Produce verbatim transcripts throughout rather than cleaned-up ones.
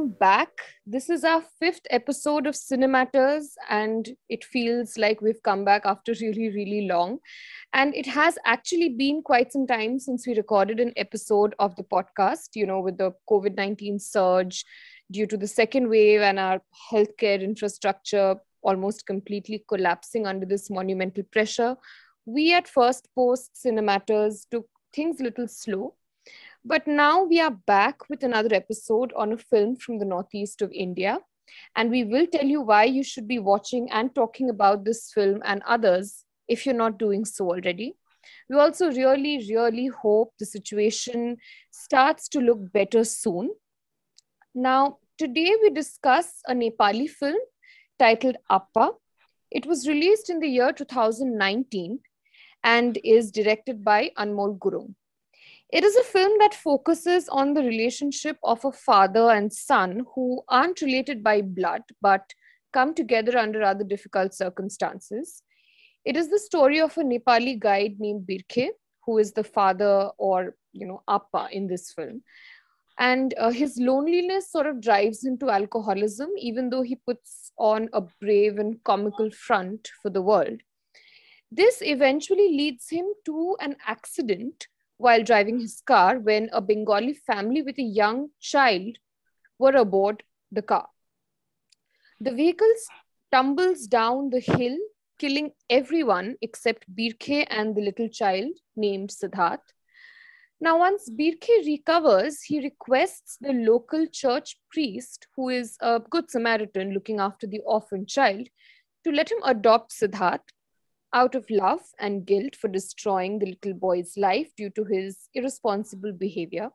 welcome back. This is our fifth episode of Cinematters, and it feels like we've come back after really, really long. And it has actually been quite some time since we recorded an episode of the podcast, you know, with the COVID nineteen surge due to the second wave and our healthcare infrastructure almost completely collapsing under this monumental pressure. We at First Post Cinematters took things a little slow. But now we are back with another episode on a film from the northeast of India. And we will tell you why you should be watching and talking about this film and others if you're not doing so already. We also really, really hope the situation starts to look better soon. Now, today we discuss a Nepali film titled Appa. It was released in the year two thousand nineteen and is directed by Anmol Gurung. It is a film that focuses on the relationship of a father and son who aren't related by blood, but come together under rather difficult circumstances. It is the story of a Nepali guide named Birkhe, who is the father or, you know, Appa in this film. And uh, his loneliness sort of drives him to alcoholism, even though he puts on a brave and comical front for the world. This eventually leads him to an accident while driving his car when a Bengali family with a young child were aboard the car. The vehicle tumbles down the hill, killing everyone except Birkhe and the little child named Siddharth. Now, once Birkhe recovers, he requests the local church priest, who is a good Samaritan looking after the orphan child, to let him adopt Siddharth out of love and guilt for destroying the little boy's life due to his irresponsible behavior.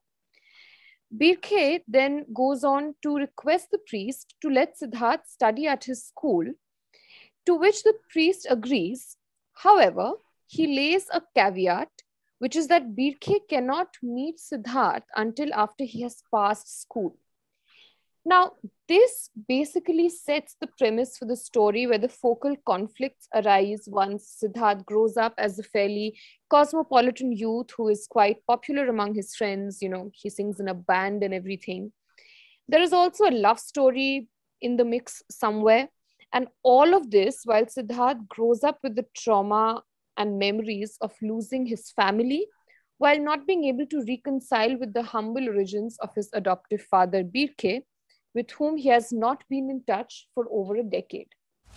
Birkhe then goes on to request the priest to let Siddharth study at his school, to which the priest agrees. However, he lays a caveat, which is that Birkhe cannot meet Siddharth until after he has passed school. Now, this basically sets the premise for the story where the focal conflicts arise once Siddharth grows up as a fairly cosmopolitan youth who is quite popular among his friends. You know, he sings in a band and everything. There is also a love story in the mix somewhere. And all of this while Siddharth grows up with the trauma and memories of losing his family while not being able to reconcile with the humble origins of his adoptive father, Birkhe, with whom he has not been in touch for over a decade.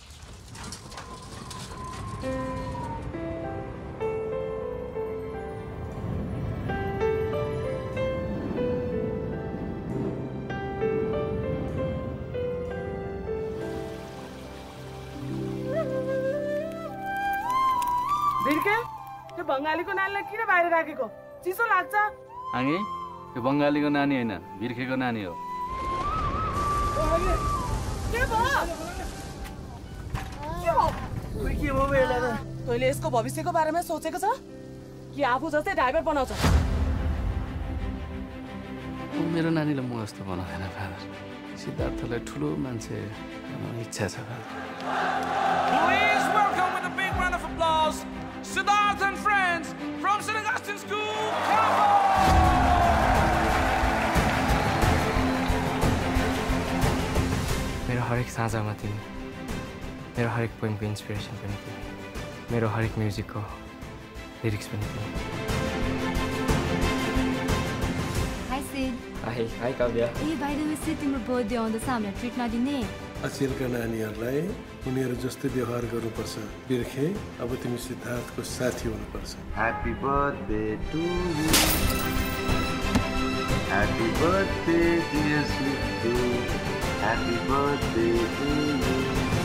Birkhe, त्यो बङ्गालीको नानीलाई किन बाहिर राखेको? चिसो लाग्छ? आङे, यो बङ्गालीको नानी हैन, बिर्खेको नानी हो। के भयो? के भयो? खोइ के भयो बेला त? तैँले यसको भविष्यको बारेमा सोचेको छ? कि आफू जस्तै ड्राइभर बनाउँछ? मेरो नानीलाई म जस्तो बनाउँदैन फादर। सिद्धार्थलाई ठुलो मान्छे इच्छा छ father. Please welcome with a big round of applause, Siddharth and friends from Saint Augustine School, Campbell! मेरो हरेक साँझमा तिमी, मेरो हरेक पोइमको इन्सपिरेसन पनि तिमी, मेरो हरेक म्युजिकको लिरिक्स पनि तिमी। Hi Sid. Hi, hi Kavya. Hey, by the way, Sid, तिम्रो बर्थडे आउँदैछ, हामीलाई ट्रिट नदिने? अचेलका नानीहरूलाई उनीहरू जस्तै व्यवहार गर्नुपर्छ। बिर्खे, अब तिमी सिद्धार्थको साथी हुनुपर्छ। Happy birthday to you. Happy birthday dear Sidhu. Happy birthday to you.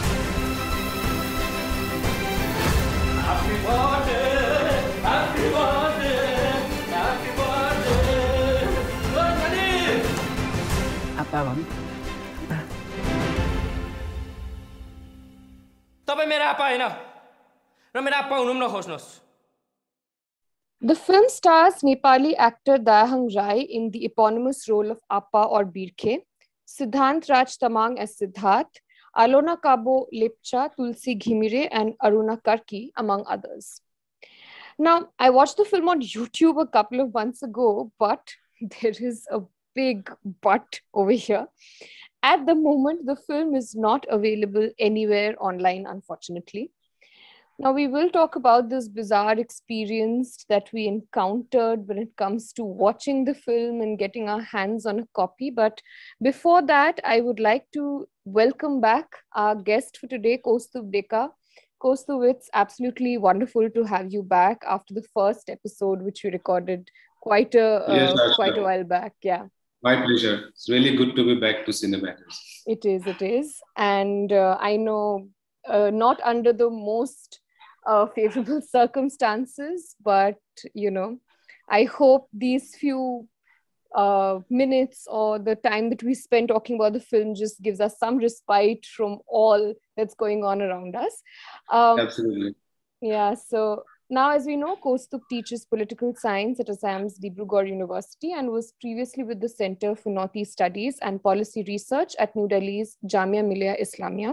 Happy birthday, happy birthday, happy birthday. Good Appa भन्। तपाईं मेरो आप्पा हैन र मेरो आप्पा हुनु पनि नखोज्नुहोस्। The film stars Nepali actor Dayahang Rai in the eponymous role of Appa or Birkhe, Siddhant Raj Tamang as Siddharth, Alona Kabo Lepcha, Tulsi Ghimire, and Aruna Karki, among others. Now, I watched the film on YouTube a couple of months ago, but there is a big but over here. At the moment, the film is not available anywhere online, unfortunately. Now, we will talk about this bizarre experience that we encountered when it comes to watching the film and getting our hands on a copy. But before that, I would like to welcome back our guest for today, Kaustubh Deka. Kaustubh, it's absolutely wonderful to have you back after the first episode, which we recorded quite a, uh, yes, quite a while back. Yeah. My pleasure. It's really good to be back to Cinematters. It is, it is. And uh, I know uh, not under the most Uh, favorable circumstances, but you know, I hope these few uh, minutes or the time that we spend talking about the film just gives us some respite from all that's going on around us. Um, Absolutely. Yeah. So now, as we know, Kaustubh teaches political science at Assam's Dibrugarh University and was previously with the Center for Northeast Studies and Policy Research at New Delhi's Jamia Millia Islamia.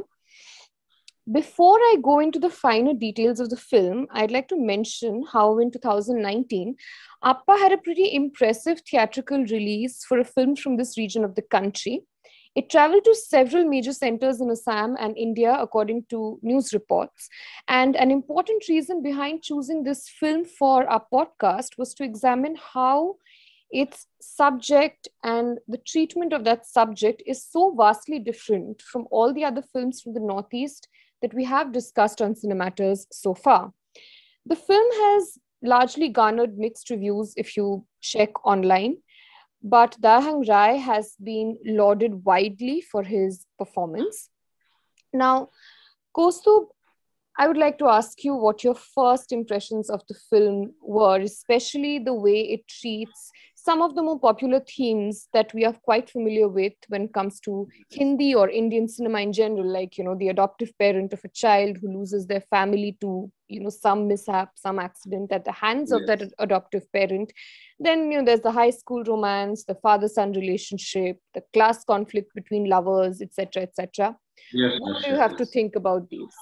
Before I go into the finer details of the film, I'd like to mention how in two thousand nineteen, Appa had a pretty impressive theatrical release for a film from this region of the country. It traveled to several major centers in Assam and India, according to news reports. And an important reason behind choosing this film for our podcast was to examine how its subject and the treatment of that subject is so vastly different from all the other films from the Northeast that we have discussed on Cinematters so far. The film has largely garnered mixed reviews if you check online, but Dahang Rai has been lauded widely for his performance. Now, Kaustubh, I would like to ask you what your first impressions of the film were, especially the way it treats some of the more popular themes that we are quite familiar with when it comes to Hindi or Indian cinema in general, like, you know, the adoptive parent of a child who loses their family to, you know, some mishap, some accident at the hands yes. of that adoptive parent. Then, you know, there's the high school romance, the father-son relationship, the class conflict between lovers, et cetera, et cetera. Yes, what yes, do you yes, have yes. to think about these?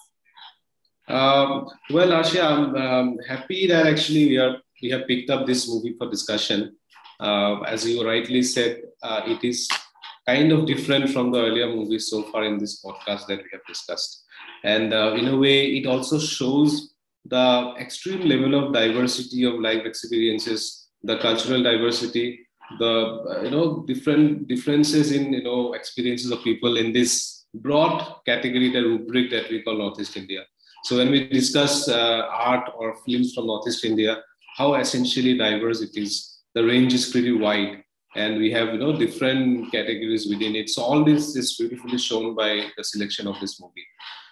Um, well, Asha, I'm um, happy that actually we are we have picked up this movie for discussion. Uh, as you rightly said, uh, it is kind of different from the earlier movies so far in this podcast that we have discussed. And uh, in a way, it also shows the extreme level of diversity of life experiences, the cultural diversity, the uh, you know different differences in you know experiences of people in this broad category, the rubric that we call Northeast India. So when we discuss uh, art or films from Northeast India, how essentially diverse it is. The range is pretty wide, and we have you know different categories within it. So all this is beautifully shown by the selection of this movie.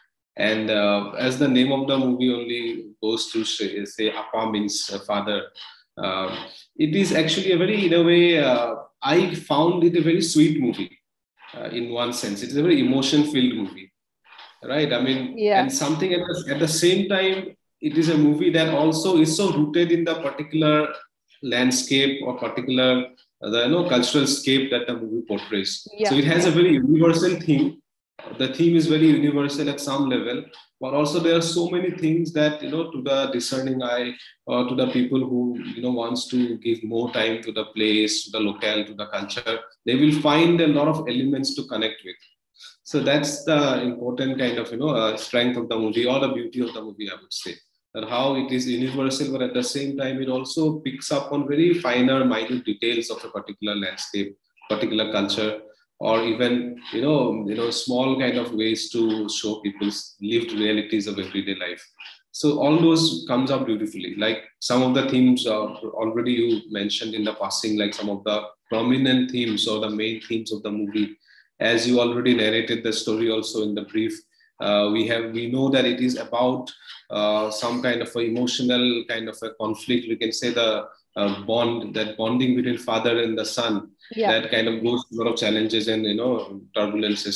And uh, as the name of the movie only goes to say, say Appa means uh, father. Uh, it is actually a very, in a way, uh, I found it a very sweet movie uh, in one sense. It is a very emotion-filled movie, right? I mean, yeah. and something at the, at the same time, it is a movie that also is so rooted in the particular landscape or particular uh, the you know cultural scape that the movie portrays. Yeah. So it has a very universal theme. The theme is very universal at some level, but also there are so many things that you know to the discerning eye or to the people who you know wants to give more time to the place, to the locale, to the culture, they will find a lot of elements to connect with. So that's the important kind of you know uh, strength of the movie or the beauty of the movie, I would say. And how it is universal, but at the same time, it also picks up on very finer, minute details of a particular landscape, particular culture, or even, you know, you know, small kind of ways to show people's lived realities of everyday life. So all those comes up beautifully. Like some of the themes uh, already you mentioned in the passing, like some of the prominent themes or the main themes of the movie, as you already narrated the story also in the brief. Uh, we have we know that it is about uh, some kind of a emotional kind of a conflict. We can say the uh, bond, that bonding between father and the son, yeah. that kind of goes through a lot of challenges and you know turbulences,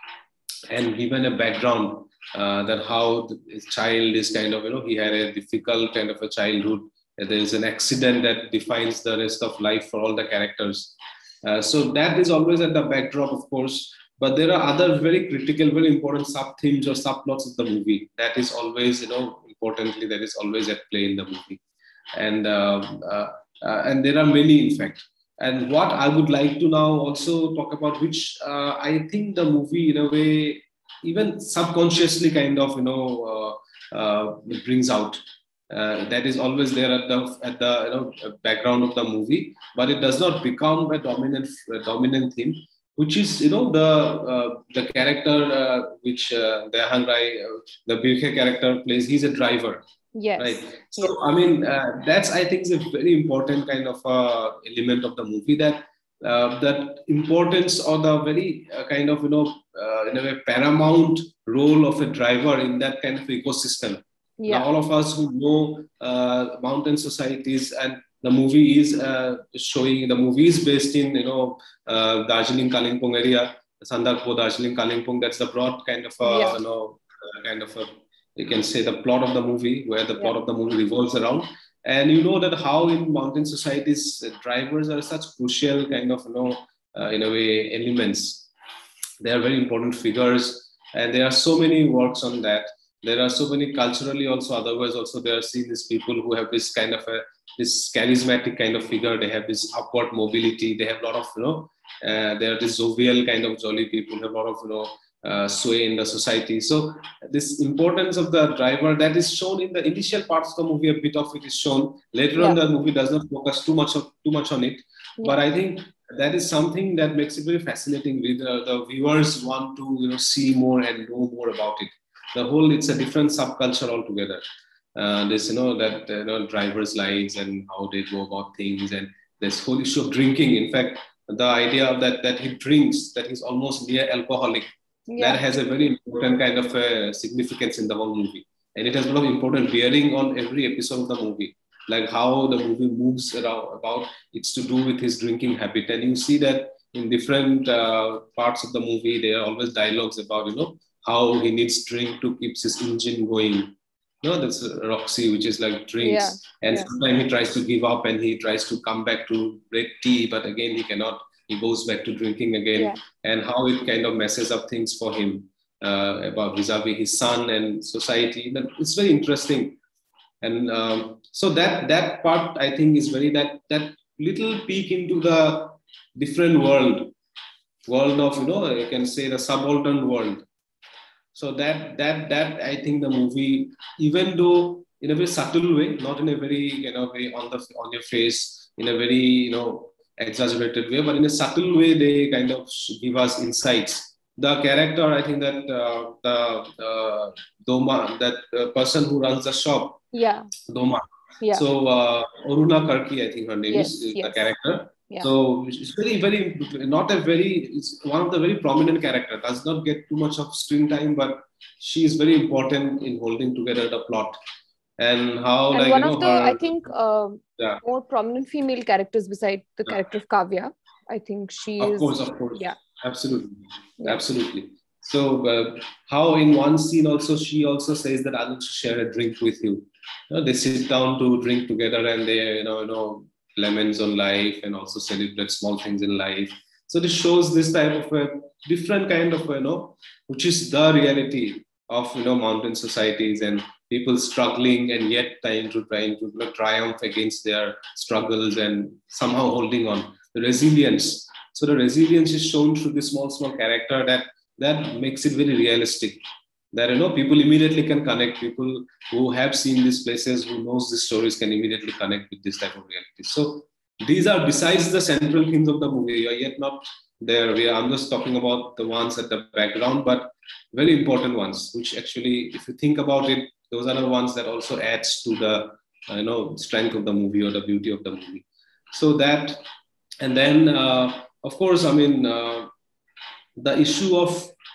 and given a background uh, that how the child is kind of you know he had a difficult kind of a childhood. There is an accident that defines the rest of life for all the characters. Uh, so that is always at the backdrop, of course. But there are other very critical, very important sub-themes or subplots of the movie that is always, you know, importantly, that is always at play in the movie. And uh, uh, uh, and there are many, in fact. and what I would like to now also talk about, which uh, I think the movie in a way, even subconsciously kind of, you know, uh, uh, brings out. Uh, that is always there at the at the you know background of the movie, but it does not become a dominant a dominant theme, which is you know the uh, the character uh, which uh, the Hang Rai, uh, the Birkhe character plays. He's a driver. Yes. Right. So, Yes. I mean, uh, that's, I think, is a very important kind of uh, element of the movie, that uh, that importance or the very uh, kind of, you know, uh, in a way, paramount role of a driver in that kind of ecosystem. Yeah. Now, all of us who know uh, mountain societies, and the movie is uh, showing, the movie is based in, you know, uh, Darjeeling, Kalimpong area, Sandakpur, Darjeeling, Kalimpong. That's the broad kind of, uh, Yeah. you know, uh, kind of a, you can say the plot of the movie, where the plot Yeah. of the movie revolves around. And you know that how in mountain societies, uh, drivers are such crucial kind of, you know, uh, in a way, elements. They are very important figures, and there are so many works on that. There are so many culturally also, otherwise also there are seen these people who have this kind of a, this charismatic kind of figure. They have this upward mobility. They have a lot of, you know, uh, they are this jovial kind of jolly people, have a lot of, you know, Uh, sway in the society. So this importance of the driver, that is shown in the initial parts of the movie. A bit of it is shown. Later Yeah. on, the movie does not focus too much of, too much on it. Yeah. But I think that is something that makes it very fascinating. With uh, the viewers want to, you know, see more and know more about it. The whole, it's a different subculture altogether. Uh, this, you know, that uh, you know, drivers' lives and how they go about things, and this whole issue of drinking. In fact, the idea of that that he drinks, that he's almost near alcoholic. Yeah. That has a very important kind of uh, significance in the whole movie. And it has a lot of important bearing on every episode of the movie. Like how the movie moves around about, it's to do with his drinking habit. And you see that in different uh, parts of the movie, there are always dialogues about, you know, how he needs drink to keep his engine going. You know, that's uh, Roxy, which is like drinks. Yeah. And Yeah. sometimes he tries to give up and he tries to come back to red tea, but again, he cannot. He goes back to drinking again. Yeah. And how it kind of messes up things for him uh, about vis-a-vis his son and society. It's very interesting. And um, so that that part, I think, is very, that that little peek into the different world, world of, you know, you can say the subaltern world. So that that that I think the movie, even though in a very subtle way, not in a very, you know, way on the on your face, in a very, you know, exaggerated way, but in a subtle way, they kind of give us insights. The character, I think that uh, the uh, Doma, that uh, person who runs the shop, Yeah. Doma. Yeah. So uh, Aruna Karki, I think her name Yes, is, is the yes. character. Yeah. So it's very, very, not a very, it's one of the very prominent character. Does not get too much of screen time, but she is very important in holding together the plot. And how, And like, one you know, of the, her, I think, uh, yeah. more prominent female characters beside the Yeah. character of Kavya. I think she Of is. course, of course. Yeah. Absolutely. Yeah. Absolutely. So uh, how in one scene also, she also says that I will share a drink with you. You know, they sit down to drink together, and they, you know, you know, lemons on life, and also celebrate small things in life. So this shows this type of a different kind of, you know, which is the reality of, you know, mountain societies and people struggling and yet trying to trying to you know, triumph against their struggles and somehow holding on. The resilience. So the resilience is shown through this small, small character that that makes it very realistic. That, you know, people immediately can connect. People who have seen these places, who knows these stories, can immediately connect with this type of reality. So these are, besides the central themes of the movie, are yet not there. We are, I'm just talking about the ones at the background, but very important ones, which actually, if you think about it, those are the ones that also adds to the, uh, you know, strength of the movie or the beauty of the movie. So that, and then, uh, of course, I mean, uh, the issue of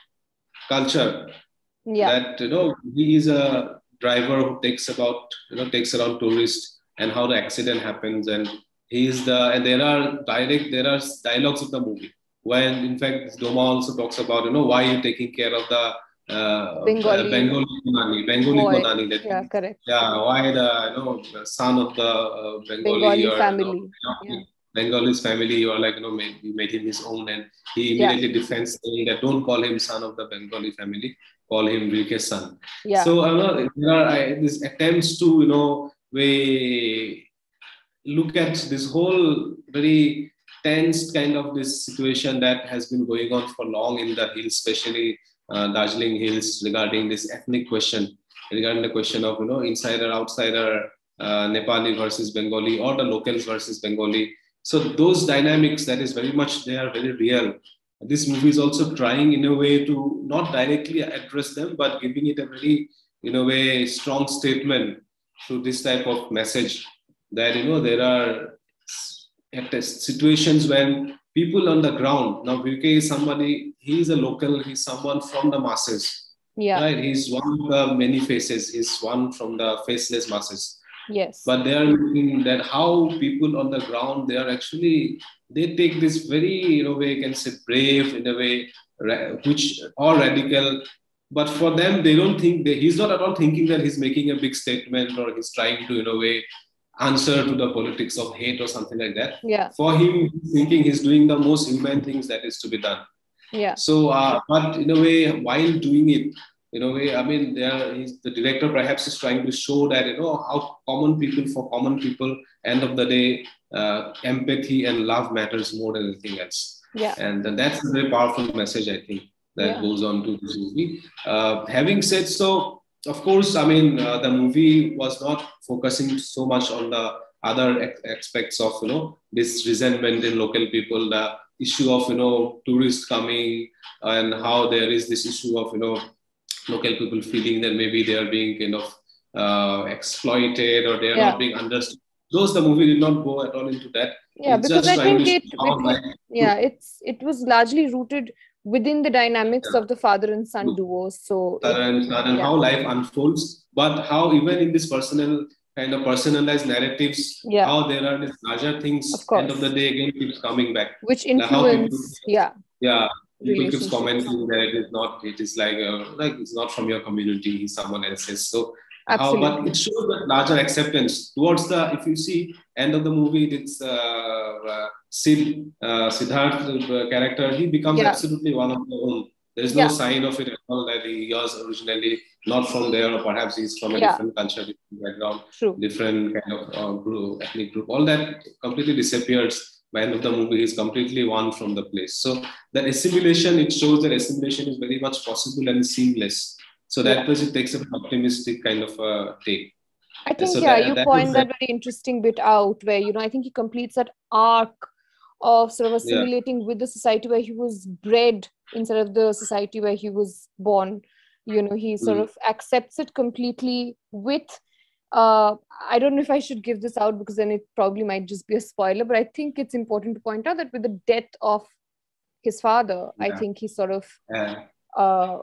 culture. Yeah. That, you know, he is a driver who takes about, you know, takes around tourists, and how the accident happens, and he is the, and there are direct, there are dialogues of the movie when, in fact, Doma also talks about, you know, why you're taking care of the uh, Bengali. uh, Bengali Konani, Bengali Boy. Konani. That, Yeah, correct. yeah, why the, you know, the son of the uh, Bengali, Bengali or, family. You know, Yeah. Bengali's family, you are like, you know, made, you made him his own, and he immediately Yeah. defends, saying that don't call him son of the Bengali family, call him Birkhe's son. Yeah. So I know there are I, these attempts to, you know, we look at this whole very tense kind of this situation that has been going on for long in the hills, especially uh, Darjeeling Hills, regarding this ethnic question, regarding the question of, you know, insider, outsider, uh, Nepali versus Bengali, or the locals versus Bengali. So those dynamics that is very much, they are very real. This movie is also trying in a way to not directly address them, but giving it a very, in a way, strong statement through this type of message that, you know, there are situations when people on the ground, now V K is somebody, he's a local, he's someone from the masses. Yeah. Right? He's one of the many faces, he's one from the faceless masses. Yes. But they are looking that how people on the ground, they are actually, they take this very, you know, way you can say brave in a way, which or radical. But for them, they don't think that he's not at all thinking that he's making a big statement or he's trying to, in a way, answer to the politics of hate or something like that. Yeah. For him, he's thinking he's doing the most humane things that is to be done. Yeah. So, uh, but in a way, while doing it, in a way, I mean, there is the director perhaps is trying to show that, you know, how common people, for common people, end of the day, uh, empathy and love matters more than anything else. Yeah. And that's a very powerful message, I think, that Yeah. goes on to this movie. Uh, having said so, of course, I mean, uh, the movie was not focusing so much on the other ex- aspects of, you know, this resentment in local people, the issue of, you know, tourists coming, and how there is this issue of, you know, local people feeling that maybe they are being kind of uh, exploited or they are Yeah. not being understood. Those, the movie did not go at all into that. Yeah, It's because just I trying think to it, show how it life- yeah, it's it was largely rooted within the dynamics Yeah. of the father and son duo. So it- and, and yeah. how life unfolds, but how even in this personal kind of personalized narratives, Yeah. how there are these larger things, Of course. end of the day again keeps coming back. which Like how people- influence, yeah, Yeah, people keeps relationships. commenting that it is not, it is like, uh, like it's not from your community, he's someone else's. So how, Absolutely. but it shows that larger acceptance towards the, if you see, end of the movie, it's uh, uh, Sid, uh, Siddharth uh, character, he becomes Yeah. absolutely one of their own. There is no Yeah. sign of it at all that he was originally not from there, or perhaps he's from a Yeah. different culture, different background, True. different kind of uh, group, ethnic group. All that completely disappears. By the end of the movie, he's completely one from the place. So that assimilation, it shows that assimilation is very much possible and seamless. So that Yeah. was, it takes an optimistic kind of uh, take. I think, So yeah, that- you that point is that the- very interesting bit out where, you know, I think he completes that arc of sort of assimilating with the society where he was bred instead of the society where he was born. You know, he sort Mm. of accepts it completely with, uh, I don't know if I should give this out because then it probably might just be a spoiler, but I think it's important to point out that with the death of his father, I Yeah. think he sort of Yeah. uh,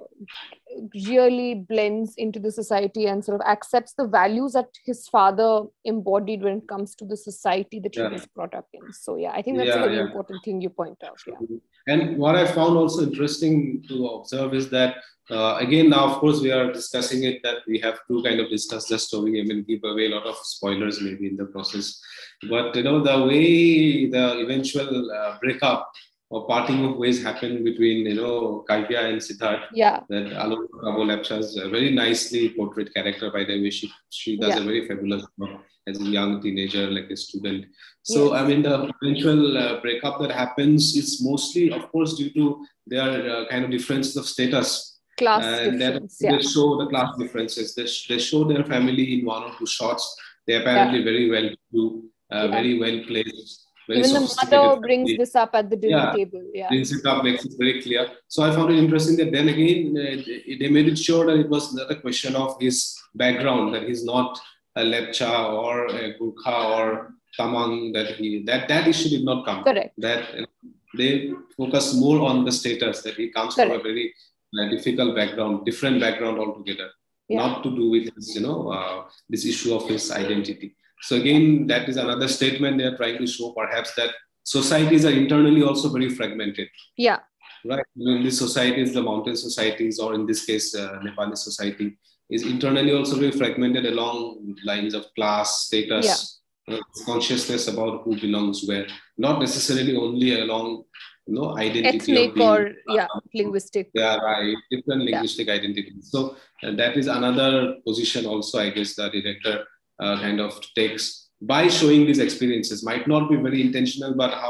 really blends into the society and sort of accepts the values that his father embodied when it comes to the society that Yeah. he was brought up in. So yeah, I think that's Yeah, a very yeah. important thing you point out. Yeah. And what I found also interesting to observe is that, uh, again, now, of course, we are discussing it that we have to kind of discuss the story. I mean, give away a lot of spoilers maybe in the process. But, you know, the way the eventual uh, breakup or parting of ways happened between, you know, Kavya and Siddharth, Yeah. that Alok Lepcha's a very nicely portrayed character, by the way. She, she does Yeah. a very fabulous job as a young teenager, like a student. So, I mean, the eventual uh, breakup that happens is mostly, of course, due to their uh, kind of differences of status. Class and difference, then yeah. they show the class differences. They, sh- they show their family in one or two shots. They're apparently very well to do, uh, Yeah. very well placed. Very Even the sophisticated mother brings family. this up at the dinner Yeah. table. Yeah. Brings it up, makes it very clear. So I found it interesting that then again, uh, they- they made it sure that it was not a question of his background, that he's not a Lepcha or a Gurkha or Tamang, that he, that, that issue did not come. Correct. That uh, they focus more on the status, that he comes from a Correct. very uh, difficult background, different background altogether, Yeah. not to do with his, you know, uh, this issue of his identity. So again, that is another statement they are trying to show, perhaps, that societies are internally also very fragmented. Yeah. Right. In these societies, the mountain societies, or in this case, uh, Nepali society, is internally also very fragmented along lines of class, status, uh, consciousness about who belongs where. Not necessarily only along, you know, identity. Ethnic of being, or, yeah, linguistic. Yeah, right. Different linguistic identities. So uh, that is another position also, I guess, the director uh, kind of takes by showing these experiences. Might not be very intentional, but how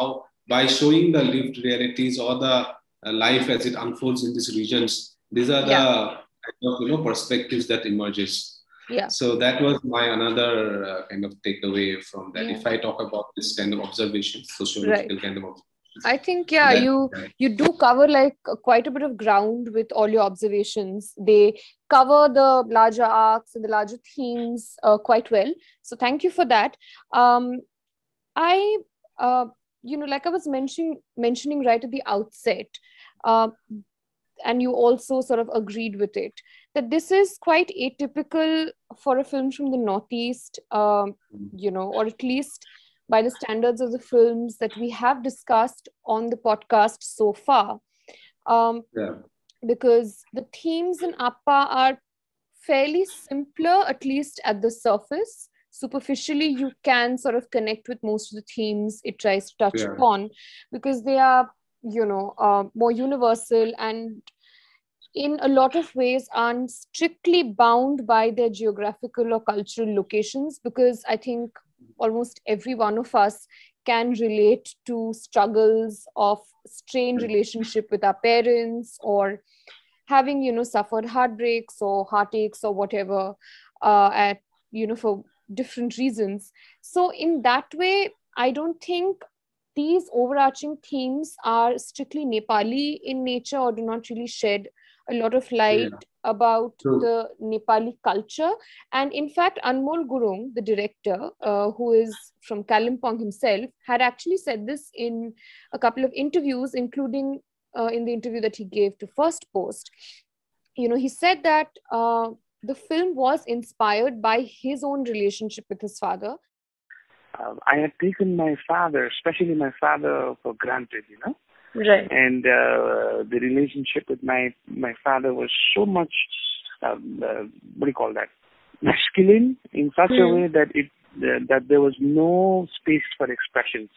by showing the lived realities or the uh, life as it unfolds in these regions, these are the Yeah. kind of, you know, perspectives that emerges. Yeah. So that was my another uh, kind of takeaway from that. Yeah. If I talk about this kind of observations, sociological Right. kind of observations, I think, yeah, that- you you do cover like uh, quite a bit of ground with all your observations. They cover the larger arcs and the larger themes uh, quite well. So thank you for that. Um, I, uh, you know, like I was mentioning mentioning right at the outset, uh, and you also sort of agreed with it, that this is quite atypical for a film from the Northeast, um, you know, or at least by the standards of the films that we have discussed on the podcast so far. Um, yeah. Because the themes in Appa are fairly simpler, at least at the surface. Superficially, you can sort of connect with most of the themes it tries to touch Yeah. upon, because they are, you know, uh, more universal and in a lot of ways aren't strictly bound by their geographical or cultural locations, because I think almost every one of us can relate to struggles of strained relationship with our parents, or having, you know, suffered heartbreaks or heartaches or whatever, uh, at, you know, for different reasons. So in that way, I don't think these overarching themes are strictly Nepali in nature, or do not really shed a lot of light Yeah. about True. the Nepali culture. And in fact, Anmol Gurung, the director, uh, who is from Kalimpong himself, had actually said this in a couple of interviews, including uh, in the interview that he gave to First Post. You know, he said that uh, the film was inspired by his own relationship with his father. Uh, I had taken my father, especially my father, for granted, you know. Right. And uh, the relationship with my my father was so much, um, uh, what do you call that, masculine in such a Hmm. way that it uh, that there was no space for expressions.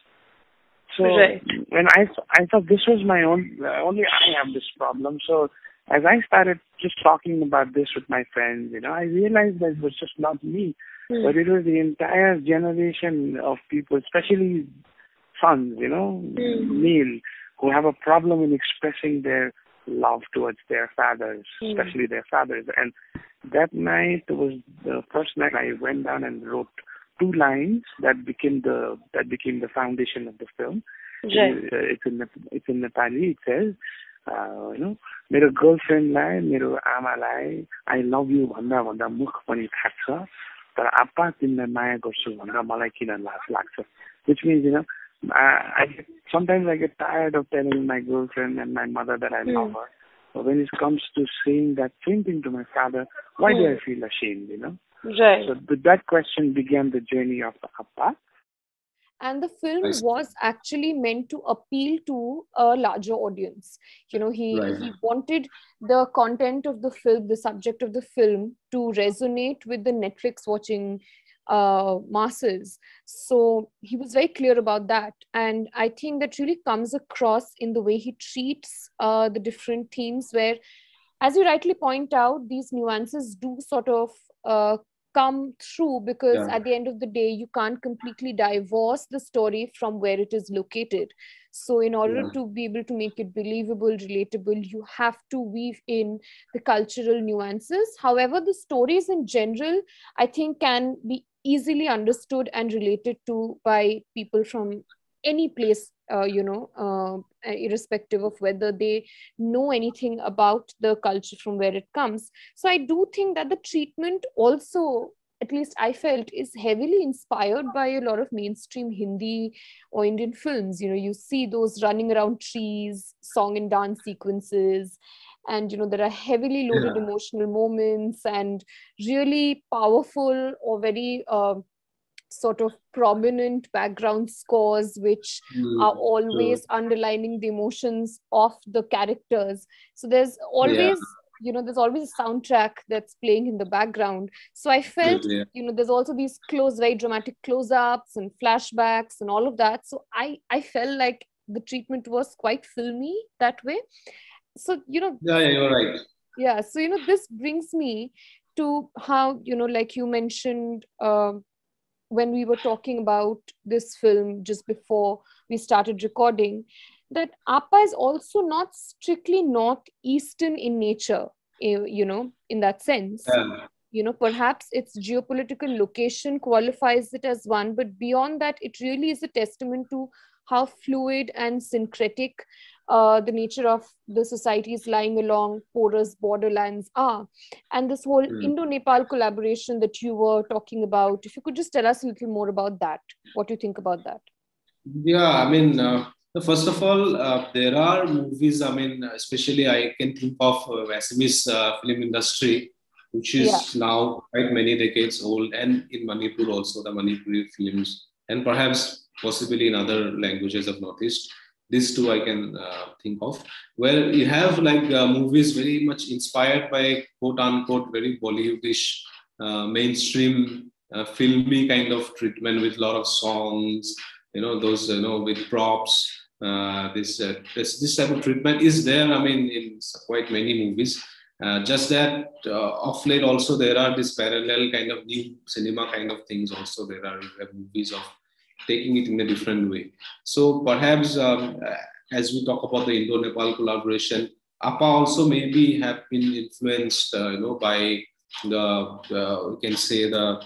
So Right. when I I thought this was my own, uh, only I have this problem. So as I started just talking about this with my friends, you know, I realized that it was just not me, Hmm. but it was the entire generation of people, especially sons, you know, Hmm. male, who have a problem in expressing their love towards their fathers, Hmm. especially their fathers. And that night was the first night I went down and wrote two lines that became the that became the foundation of the film. Right. It, uh, it's in it's in Nepali. It says, uh, you know, मेरो गर्लफ्रेन्डलाई मेरो आमालाई आई लभ यु भन्दा भन्दा मुख पनि थाक्छ, तर आप्पा तिमीलाई माया गर्छु भन्दा मलाई किन लाज लाग्छ. Which means, you know, I, I get, sometimes I get tired of telling my girlfriend and my mother that I love her. But when it comes to saying that same thing to my father, why do I feel ashamed, you know? Right. So with that question began the journey of the Appa. And the film I see. was actually meant to appeal to a larger audience. You know, he, Right. he wanted the content of the film, the subject of the film, to resonate with the Netflix watching uh, masses. So he was very clear about that. And I think that really comes across in the way he treats uh, the different themes, where, as you rightly point out, these nuances do sort of uh, come through, because Yeah. at the end of the day, you can't completely divorce the story from where it is located. So in order Yeah. to be able to make it believable, relatable, you have to weave in the cultural nuances. However, the stories in general, I think, can be easily understood and related to by people from any place, uh, you know, uh, irrespective of whether they know anything about the culture from where it comes. So I do think that the treatment also, at least I felt, is heavily inspired by a lot of mainstream Hindi or Indian films. You know, you see those running around trees, song and dance sequences, and, you know, there are heavily loaded Yeah. emotional moments and really powerful or very uh, sort of prominent background scores, which Mm, are true. always underlining the emotions of the characters. So there's Yeah. always, you know, there's always a soundtrack that's playing in the background. So I felt, Yeah. you know, there's also these close, very dramatic close-ups and flashbacks and all of that. So I, I felt like the treatment was quite filmy that way. So, you know, Yeah, yeah, you're right. yeah. So, you know, this brings me to how, you know, like you mentioned, um, when we were talking about this film just before we started recording, that Appa is also not strictly northeastern in nature, eh, you know, in that sense. Yeah. You know, perhaps its geopolitical location qualifies it as one, but beyond that, it really is a testament to how fluid and syncretic uh, the nature of the societies lying along porous borderlands are. And this whole Mm. Indo-Nepal collaboration that you were talking about, if you could just tell us a little more about that, what do you think about that? Yeah, I mean, uh, first of all, uh, there are movies, I mean, especially I can think of uh, Assamese uh, film industry, which is Yeah. now quite many decades old, and in Manipur also, the Manipuri films, and perhaps possibly in other languages of Northeast. These two I can uh, think of, where you have like uh, movies very much inspired by quote unquote very Bollywoodish, uh, mainstream, uh, filmy kind of treatment with a lot of songs, you know, those, you know, with props. Uh, this, uh, this this type of treatment is there, I mean, in quite many movies. Uh, just that uh, of late also there are this parallel kind of new cinema kind of things also. There are uh, movies of taking it in a different way. So perhaps um, uh, as we talk about the Indo-Nepal collaboration, Appa also maybe have been influenced, uh, you know, by the, uh, we can say the,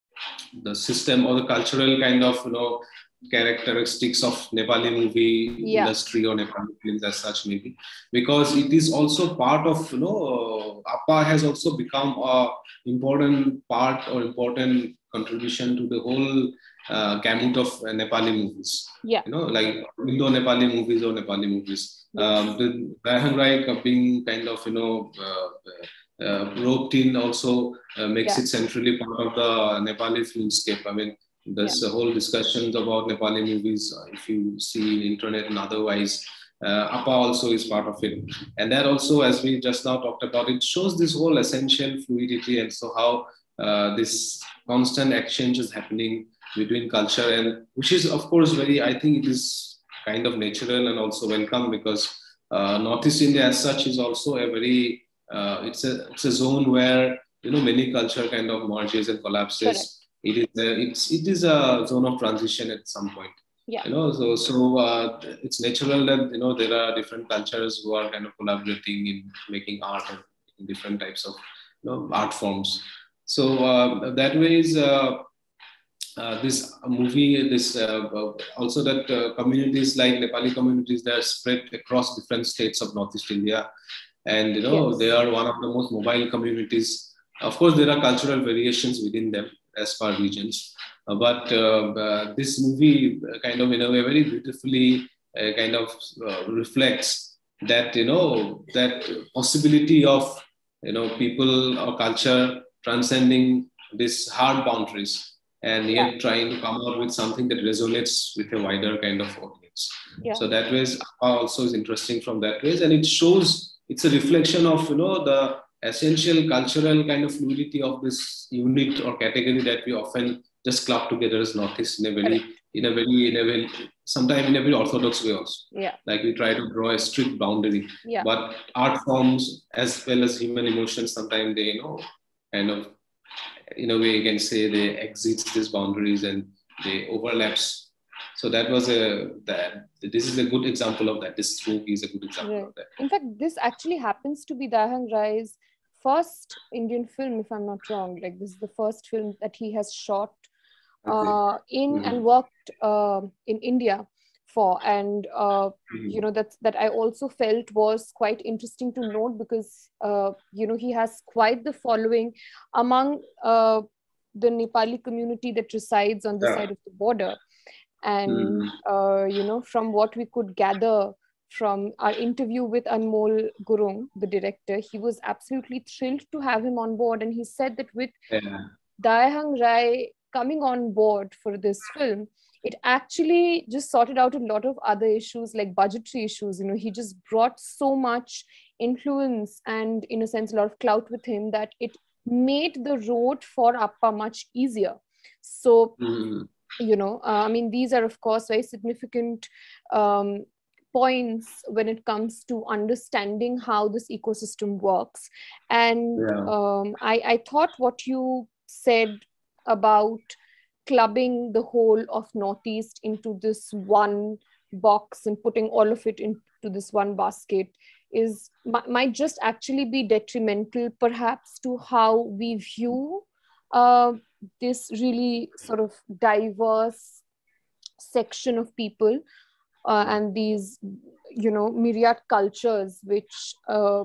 the system or the cultural kind of, you know, characteristics of Nepali movie Yeah. industry or Nepali films as such maybe, because it is also part of, you know, uh, Appa has also become a important part or important contribution to the whole uh, gamut of uh, Nepali movies. Yeah. You know, like Indo-Nepali movies or Nepali movies. Um, the Dayang Rai being kind of, you know, uh, uh, roped in also uh, makes Yeah. it centrally part of the Nepali filmscape. I mean, there's Yeah. a whole discussions about Nepali movies, uh, if you see in internet and otherwise. Uh, Appa also is part of it. And that also, as we just now talked about, it shows this whole essential fluidity, and so how uh, this constant exchange is happening between culture, and which is of course very, I think it is kind of natural and also welcome, because uh, Northeast India as such is also a very, uh, it's a it's a zone where, you know, many culture kind of merges and collapses. Correct. It is a, it's it is a zone of transition at some point. Yeah. You know, so so uh, it's natural that, you know, there are different cultures who are kind of collaborating in making art and in different types of, you know, art forms. So uh, that way is uh, uh, this movie, this uh, uh, also that uh, communities like Nepali communities, they are spread across different states of Northeast India, and you know, Yes. they are one of the most mobile communities. Of course, there are cultural variations within them as per regions. Uh, but uh, uh, this movie uh, kind of, in a way, very beautifully uh, kind of uh, reflects that, you know, that possibility of, you know, people or culture transcending these hard boundaries, and yet Yeah. trying to come out with something that resonates with a wider kind of audience. Yeah. So that way, Appa also is interesting from that way, and it shows, it's a reflection of, you know, the essential cultural kind of fluidity of this unit or category that we often just club together as Northeast in a very, Correct. in a very, in a very, sometimes in a very orthodox way also. Yeah. Like we try to draw a strict boundary, Yeah. but art forms as well as human emotions, sometimes they, you know, kind of, in a way you can say they exit these boundaries and they overlaps. So that was a, that this is a good example of that. This movie is a good example Right. of that. In fact, this actually happens to be Dayang Rai's first Indian film, if I'm not wrong. Like, this is the first film that he has shot uh, in Mhm. and worked uh, in India for. And, uh, Mhm. you know, that's, that I also felt was quite interesting to note, because, uh, you know, he has quite the following among uh, the Nepali community that resides on the Yeah. side of the border. And, Mhm. uh, you know, from what we could gather from our interview with Anmol Gurung, the director, he was absolutely thrilled to have him on board. And he said that with Yeah. Dayang Rai coming on board for this film, it actually just sorted out a lot of other issues, like budgetary issues. You know, he just brought so much influence and, in a sense, a lot of clout with him, that it made the road for Appa much easier. So, Mhm. you know, uh, I mean, these are, of course, very significant um, points when it comes to understanding how this ecosystem works. And Yeah. um, I, I thought what you said about clubbing the whole of Northeast into this one box and putting all of it into this one basket is might just actually be detrimental perhaps to how we view uh, this really sort of diverse section of people uh, and these, you know, myriad cultures which uh,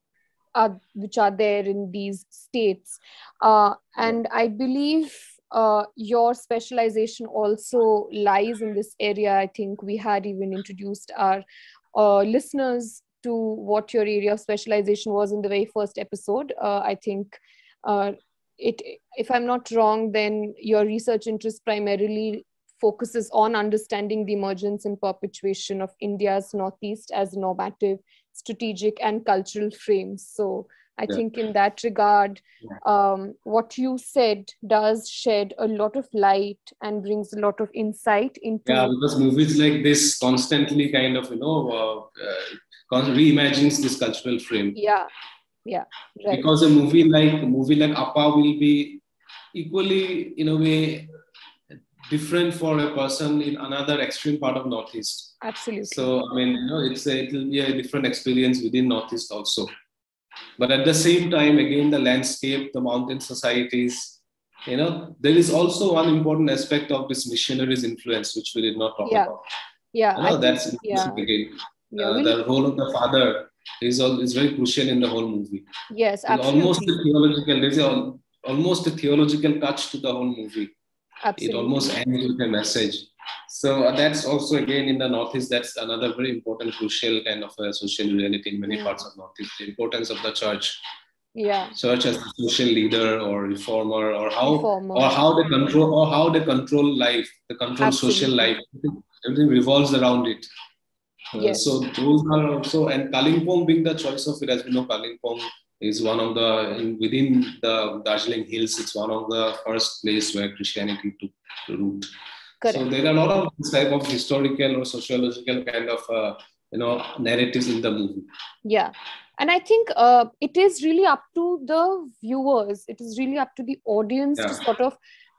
are which are there in these states. Uh, and I believe uh, your specialization also lies in this area. I think we had even introduced our uh, listeners to what your area of specialization was in the very first episode. Uh, I think uh, it, if I'm not wrong, then your research interest primarily focuses on understanding the emergence and perpetuation of India's Northeast as normative, strategic and cultural frames. So I yeah. think in that regard, um, what you said does shed a lot of light and brings a lot of insight into... Yeah, because movies like this constantly kind of, you know, uh, uh, reimagines this cultural frame. Yeah, yeah. Right. Because a movie like a movie like Appa will be equally, in a way, different for a person in another extreme part of Northeast. Absolutely. So, I mean, you know, it's a, it will be a different experience within Northeast also. But at the same time, again, the landscape, the mountain societies, you know, there is also one important aspect of this missionaries' influence, which we did not talk yeah. about. Yeah. You know, I that's think, yeah. again. Yeah, uh, the role of the father is, all, is very crucial in the whole movie. Yes, absolutely. Almost a theological, there's a, almost a theological touch to the whole movie. Absolutely. It almost ends with a message. So uh, that's also, again, in the Northeast, that's another very important, crucial kind of a social reality in many yeah. parts of Northeast. The importance of the church. Yeah. Church as a social leader or reformer, or how reformer. or how they control or how they control life, the control Absolutely. Social life. Everything revolves around it. Uh, yes. So those are also, and Kalimpong being the choice of it, as we know, Kalimpong is one of the, in, within the Darjeeling Hills, it's one of the first place where Christianity took root. Correct. So there are a lot of this type of historical or sociological kind of, uh, you know, narratives in the movie. Yeah. And I think uh, it is really up to the viewers. It is really up to the audience yeah. to sort of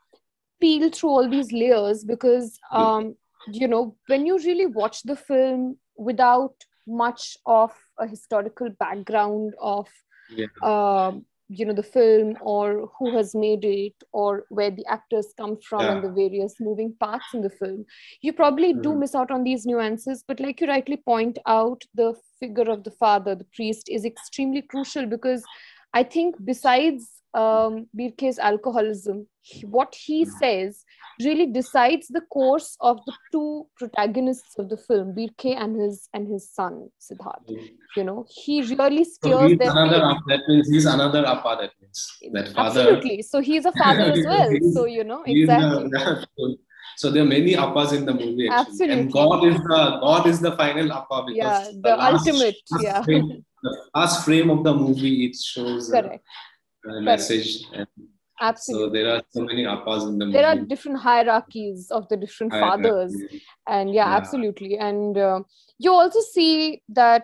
peel through all these layers, because, um, you know, when you really watch the film without much of a historical background of, yeah. uh, you know, the film or who has made it or where the actors come from yeah. and the various moving parts in the film, you probably mm. do miss out on these nuances. But like you rightly point out, the figure of the father, the priest, is extremely crucial, because I think besides um, Birke's alcoholism, what he says really decides the course of the two protagonists of the film, Birke and his and his son Siddharth. Mm. You know, he really steers so he's their another fate. That means he's another Appa. That means that father. Absolutely. So he's a father as well. So you know exactly. The, so there are many Appas in the movie. Actually. Absolutely. And God is the God is the final Appa, because yeah, the, the last, ultimate. last yeah. Frame, the last frame of the movie, it shows Correct. a, a message. And absolutely. So there are so many Appas in the movie. There are different hierarchies of the different Hierarchy. fathers, and yeah, yeah. absolutely. And uh, you also see that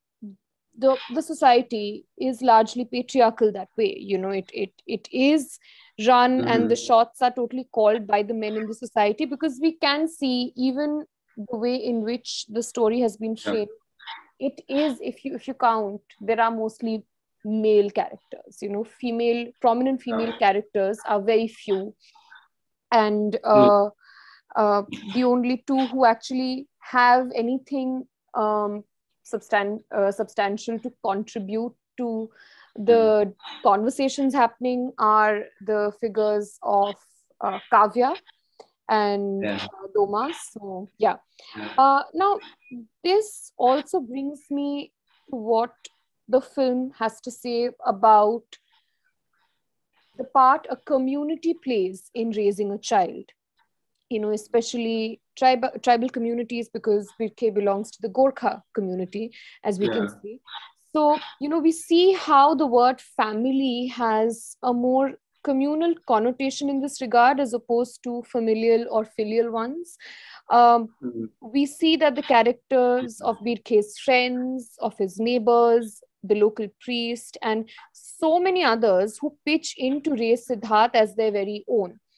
the the society is largely patriarchal that way. You know, it it it is run mm-hmm. and the shots are totally called by the men in the society, because we can see even the way in which the story has been framed. Yeah. It is, if you if you count, there are mostly male characters. You know, female prominent female yeah. characters are very few, and uh, uh, the only two who actually have anything um, substan- uh, substantial to contribute to the mm. conversations happening are the figures of uh, Kavya and yeah. uh, Doma. So yeah. yeah. Uh, now, this also brings me to what the film has to say about the part a community plays in raising a child. You know, especially tribal tribal communities, because Birke belongs to the Gorkha community, as we yeah. can see. So, you know, we see how the word family has a more communal connotation in this regard, as opposed to familial or filial ones. Um, mm-hmm. We see that the characters of Birke's friends, of his neighbors, the local priest, and so many others who pitch in to raise Siddharth as their very own.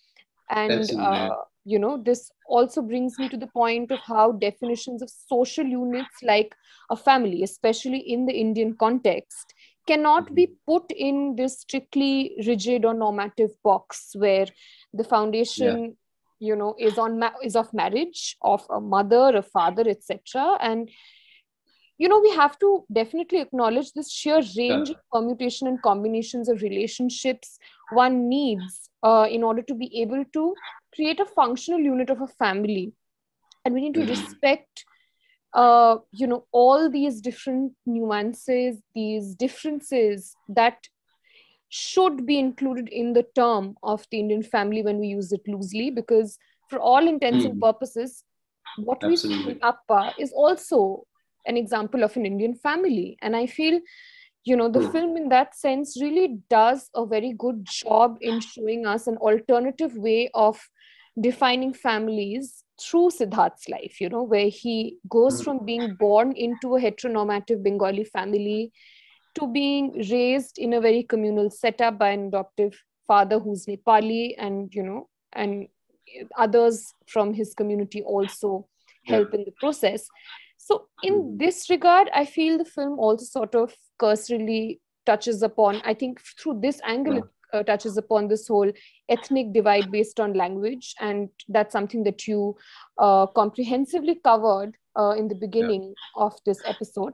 And, uh, you know, this also brings me to the point of how definitions of social units like a family, especially in the Indian context, cannot mm-hmm. be put in this strictly rigid or normative box where the foundation, yeah. you know, is on ma- is of marriage, of a mother, a father, et cetera. And, you know, we have to definitely acknowledge this sheer range yeah. of permutation and combinations of relationships one needs uh, in order to be able to create a functional unit of a family. And we need to mm-hmm. respect, uh, you know, all these different nuances, these differences that should be included in the term of the Indian family when we use it loosely, because for all intents mm-hmm. and purposes, what Absolutely. we see in Appa is also an example of an Indian family. And I feel, you know, the mm. film in that sense really does a very good job in showing us an alternative way of defining families through Siddharth's life, you know, where he goes mm. from being born into a heteronormative Bengali family to being raised in a very communal setup by an adoptive father who's Nepali, and, you know, and others from his community also help yeah. in the process. So in this regard, I feel the film also sort of cursorily touches upon, I think through this angle, yeah. it uh, touches upon this whole ethnic divide based on language. And that's something that you uh, comprehensively covered uh, in the beginning yeah. of this episode.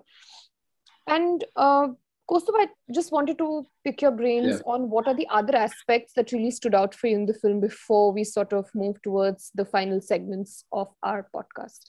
And uh, Kaustubh, I just wanted to pick your brains yeah. on what are the other aspects that really stood out for you in the film before we sort of move towards the final segments of our podcast.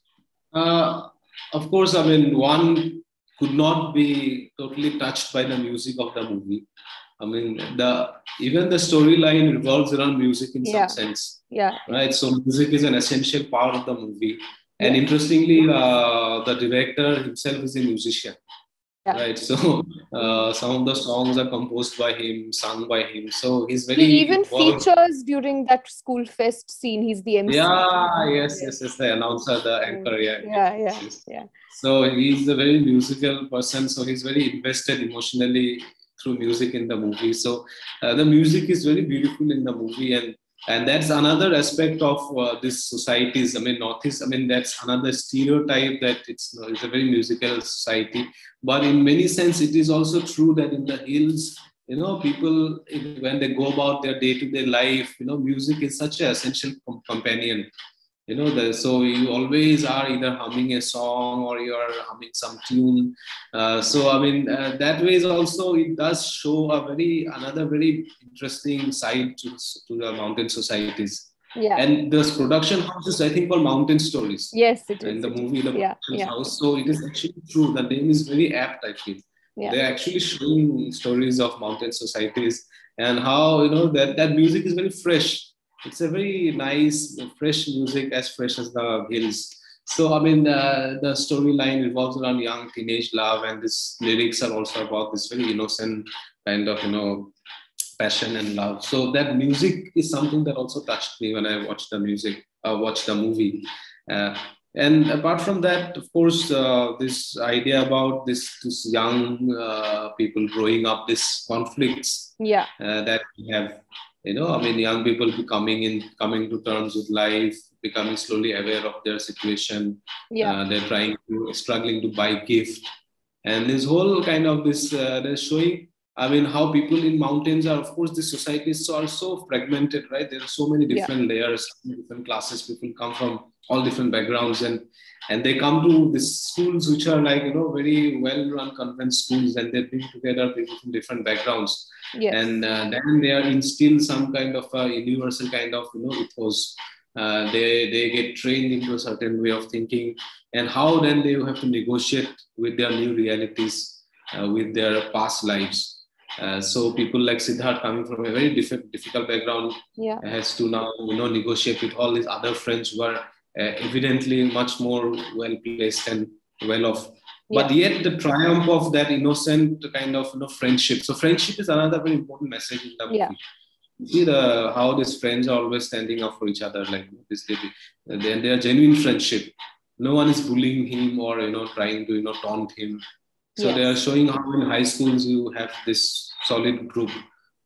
Uh, Of course, I mean, one could not be totally touched by the music of the movie. I mean, the even the storyline revolves around music in yeah. some sense. Yeah. Right. So music is an essential part of the movie. And yeah. interestingly, uh, the director himself is a musician. Yeah. Right. So uh, some of the songs are composed by him, sung by him. So he's very. He even involved. features during that school fest scene. He's the M C. Yeah. Yes. Yes. Yes. The announcer, the anchor. Yeah. Yeah. Yeah. Yes. Yeah. So he's a very musical person. So he's very invested emotionally through music in the movie. So uh, the music is very beautiful in the movie, and and that's another aspect of uh, this societies. I mean, Northeast. I mean, that's another stereotype that it's it's a very musical society. But in many sense, it is also true that in the hills, you know, people when they go about their day-to-day life, you know, music is such an essential com- companion. You know, the, so you always are either humming a song or you are humming some tune. Uh, so, I mean, uh, that way is also, it does show a very, another very interesting side to, to the mountain societies. Yeah. And this production house is, I think, called Mountain Stories. Yes, it is. In the movie, The yeah, Mountain yeah. House. So it is actually true. The name is very apt, I feel. Yeah. They're actually showing stories of mountain societies and how, you know, that, that music is very fresh. It's a very nice, fresh music, as fresh as the hills. So, I mean, uh, the storyline revolves around young teenage love, and these lyrics are also about this very innocent kind of, you know, passion and love. So that music is something that also touched me when I watched the music, uh, watched the movie. Uh, and apart from that, of course, uh, this idea about this, this young uh, people growing up, these conflicts yeah. uh, that we have. You know, I mean, young people becoming in, coming to terms with life, becoming slowly aware of their situation. Yeah. Uh, they're trying to, struggling to buy gift. And this whole kind of this, uh, they're showing, I mean, how people in mountains are, of course, the societies are so fragmented, right? There are so many different yeah. layers, different classes. People come from all different backgrounds, and and they come to these schools, which are like, you know, very well-run convent schools, and they bring together people from different backgrounds. Yes. And uh, then they are instilled some kind of a universal kind of, you know, ethos. Uh, they, they get trained into a certain way of thinking, and how then they have to negotiate with their new realities, uh, with their past lives. Uh, so people like Siddharth, coming from a very diff- difficult background, yeah. has to now, you know, negotiate with all these other friends who are uh, evidently much more well-placed and well-off. Yeah. But yet the triumph of that innocent kind of, you know, friendship. So friendship is another very important message in the movie. Yeah. You see the how these friends are always standing up for each other, like this. They, they are genuine friendship. No one is bullying him or, you know, trying to, you know, taunt him. So yes. they are showing how in high schools you have this solid group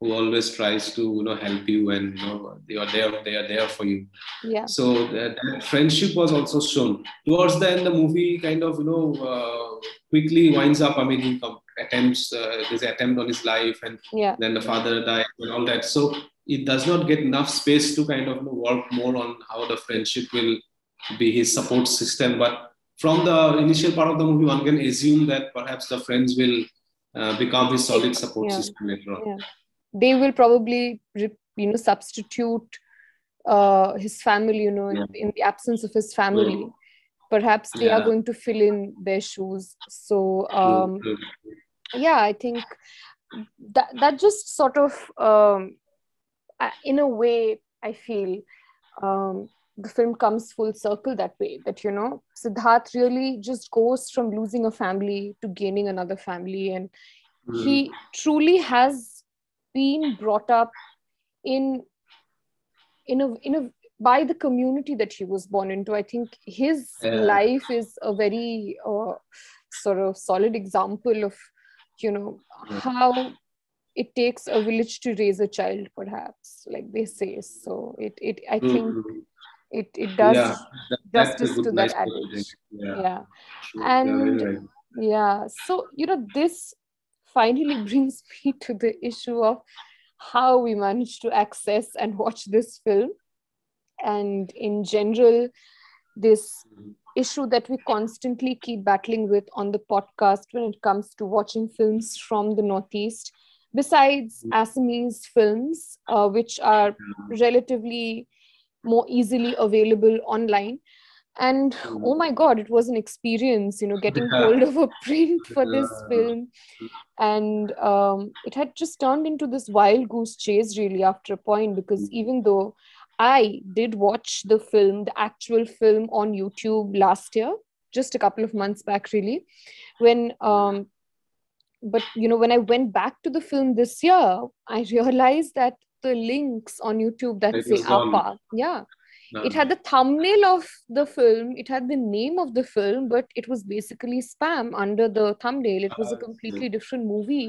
who always tries to, you know, help you, and, you know, they are there, they are there for you. Yeah. So that, that friendship was also shown. Towards the end, the movie kind of, you know, uh, quickly winds up. I mean, he com- attempts, uh, his attempt on his life, and yeah. then the father dies and all that. So it does not get enough space to kind of, you know, work more on how the friendship will be his support system. But from the initial part of the movie, one can assume that perhaps the friends will uh, become his solid support yeah. system later on. Yeah. They will probably, you know, substitute uh, his family, you know, yeah. in, in the absence of his family. Yeah. Perhaps they yeah. are going to fill in their shoes. So, um, yeah, I think that that just sort of, um, in a way, I feel um, the film comes full circle that way. That, you know, Siddharth really just goes from losing a family to gaining another family, and mm. he truly has been brought up in in a in a by the community that he was born into. I think his yeah. life is a very uh, sort of solid example of, you know, yeah. how it takes a village to raise a child, perhaps, like they say. So it it I mm-hmm. think it it does yeah, that, justice to that adage. Yeah, yeah. and yeah, right. yeah. So, you know, this finally brings me to the issue of how we managed to access and watch this film. And in general, this issue that we constantly keep battling with on the podcast when it comes to watching films from the Northeast, besides Assamese films, uh, which are relatively more easily available online. And oh my God, it was an experience, you know, getting hold of a print for this film. And um, it had just turned into this wild goose chase really after a point, because even though I did watch the film, the actual film on YouTube last year, just a couple of months back really, when, um, but you know, when I went back to the film this year, I realized that the links on YouTube that it say APA, yeah. No. It had the thumbnail of the film, it had the name of the film, but it was basically spam under the thumbnail. It was a completely different movie.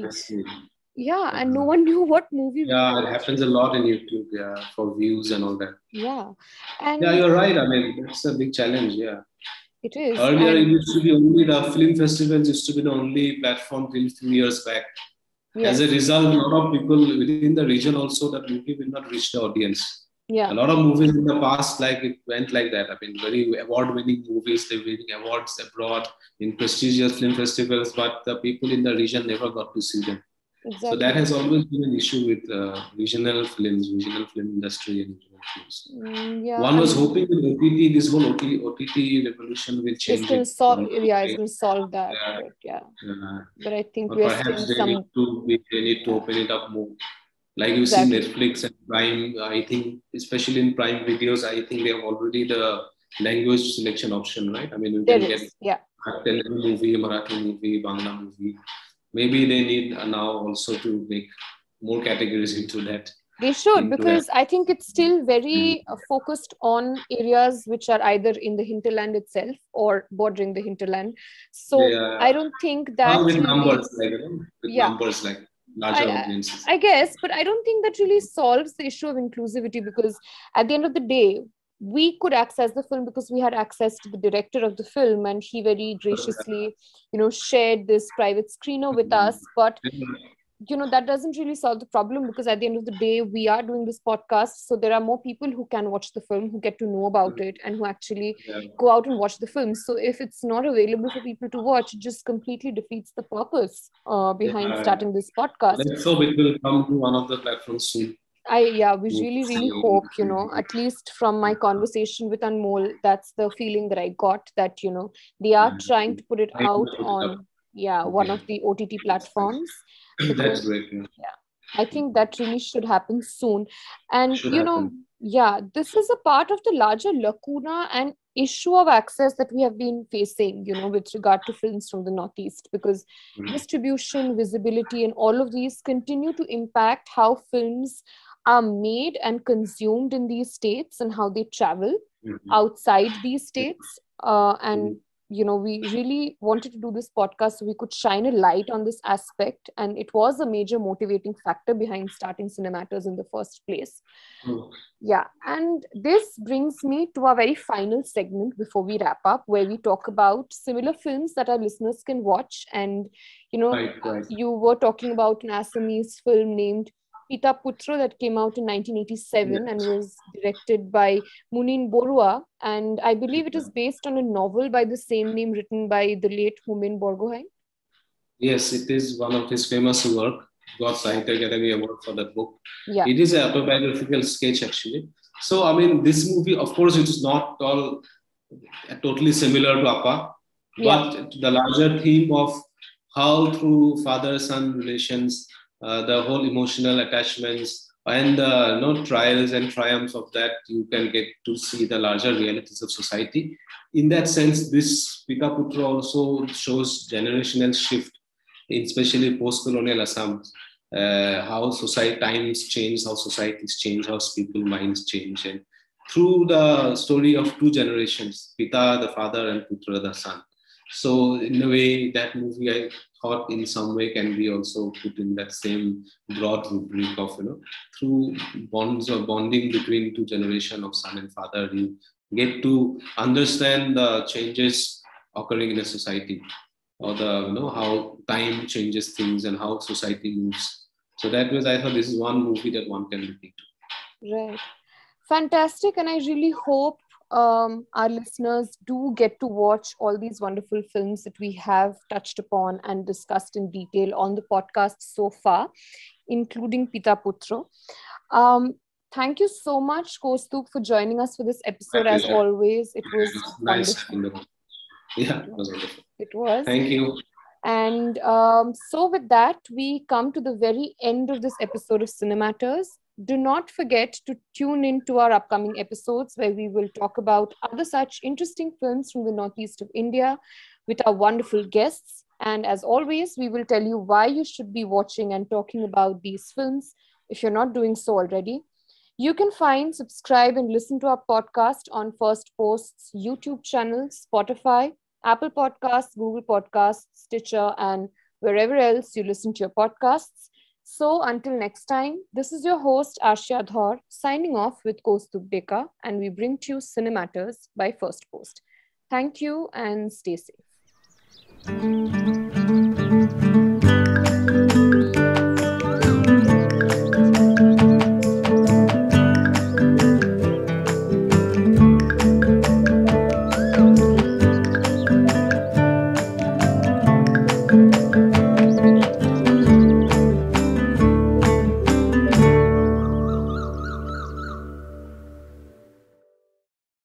Yeah, and no one knew what movie. Yeah, it happens a lot in YouTube, yeah, for views and all that. Yeah. And yeah, you're right. I mean, that's a big challenge, yeah. It is. Earlier, and... it used to be only the film festivals used to be the only platform till few years back. Yes. As a result, a lot of people within the region also, that movie will not reach the audience. Yeah. A lot of movies in the past, like it went like that. I mean, very award-winning movies, they're winning awards abroad in prestigious film festivals, but the people in the region never got to see them. Exactly. So that has always been an issue with uh, regional films, regional film industry and regional films. Mm, yeah, One was I mean, hoping with O T T, this whole O T T revolution will change it's gonna it. Sol- yeah, it's going to solve that. Yeah. But, yeah. yeah. But I think or we're perhaps still they some... need to we, they need to open it up more. Like you exactly. see Netflix and Prime, I think, especially in Prime videos, I think they have already the language selection option, right? I mean, you there can is. get yeah. Telugu movie, Marathi movie, Bangla movie. Maybe they need now also to make more categories into that. They should, because that. I think it's still very uh, focused on areas which are either in the hinterland itself or bordering the hinterland. So yeah. I don't think that... Well, with really, numbers, like, you know, with yeah. numbers like larger I, audiences. I guess, but I don't think that really solves the issue of inclusivity, because at the end of the day, we could access the film because we had access to the director of the film, and he very graciously, you know, shared this private screener with us. But you know, that doesn't really solve the problem, because at the end of the day, we are doing this podcast, so there are more people who can watch the film, who get to know about it, and who actually yeah. go out and watch the film. So if it's not available for people to watch, it just completely defeats the purpose uh, behind yeah. starting this podcast. Let's hope it will come to one of the platforms soon. I yeah, we really, really hope, you know, at least from my conversation with Anmol, that's the feeling that I got, that, you know, they are yeah. trying to put it out on, yeah, one of the O T T platforms. Because, that's great. Yeah. yeah, I think that really should happen soon. And, should you know, happen. yeah, this is a part of the larger lacuna and issue of access that we have been facing, you know, with regard to films from the Northeast, because mm-hmm. distribution, visibility, and all of these continue to impact how films are made and consumed in these states and how they travel mm-hmm. outside these states. Uh, and you know, we really wanted to do this podcast so we could shine a light on this aspect. And it was a major motivating factor behind starting Cinematters in the first place. Oh. Yeah. And this brings me to our very final segment before we wrap up, where we talk about similar films that our listeners can watch. And, you know, Right, right. you were talking about an Assamese film named Pita Putra that came out in nineteen eighty-seven Yeah. and was directed by Munin Borua. And I believe it is based on a novel by the same name written by the late Homen Borgohain. Yes, it is one of his famous work. Got Sahitya Academy Award for that book. Yeah. It is an autobiographical sketch, actually. So, I mean, this movie, of course, it is not all totally similar to Appa, Yeah. but the larger theme of how through father-son relations, uh, the whole emotional attachments and the you know, trials and triumphs of that, you can get to see the larger realities of society. In that sense, this Pita Putra also shows generational shift, especially post-colonial Assam, uh, how society times change, how societies change, how people's minds change. And through the story of two generations, Pita, the father, and Putra, the son. So in a way, that movie I thought in some way can be also put in that same broad rubric of, you know, through bonds or bonding between two generations of son and father, you get to understand the changes occurring in a society, or the, you know, how time changes things and how society moves. So that was, I thought this is one movie that one can look into. Right. Fantastic. And I really hope um, our listeners do get to watch all these wonderful films that we have touched upon and discussed in detail on the podcast so far, including Pita Putra. Um, thank you so much, Kaustubh, for joining us for this episode. My As pleasure. always, it was Nice. wonderful. Yeah, it was wonderful. It was. Thank you. And um, so with that, we come to the very end of this episode of Cinematters. Do not forget to tune in to our upcoming episodes, where we will talk about other such interesting films from the northeast of India with our wonderful guests. And as always, we will tell you why you should be watching and talking about these films if you're not doing so already. You can find, subscribe, and listen to our podcast on First Post's YouTube channel, Spotify, Apple Podcasts, Google Podcasts, Stitcher, and wherever else you listen to your podcasts. So until next time, this is your host, Arshia Dhar, signing off with Kaustubh Deka, and we bring to you Cinematters by First Post. Thank you and stay safe.